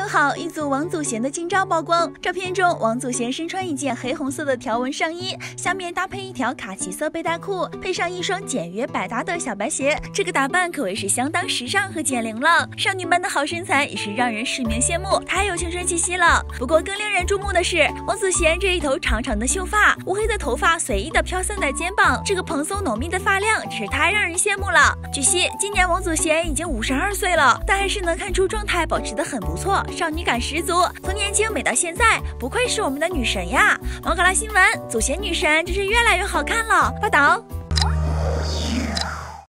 6号，一组王祖贤的近照曝光。照片中，王祖贤身穿一件黑红色的条纹上衣，下面搭配一条卡其色背带裤，配上一双简约百搭的小白鞋。这个打扮可谓是相当时尚和减龄了。少女般的好身材也是让人世名羡慕，太有青春气息了。不过更令人注目的是，王祖贤这一头长长的秀发，乌黑的头发随意的飘散在肩膀，这个蓬松浓密的发量真是太让人羡慕了。据悉，今年王祖贤已经52岁了，但还是能看出状态保持得很不错，少女感十足。从年轻美到现在，不愧是我们的女神呀！毛卡拉新闻，祖贤女神真是越来越好看了。报道。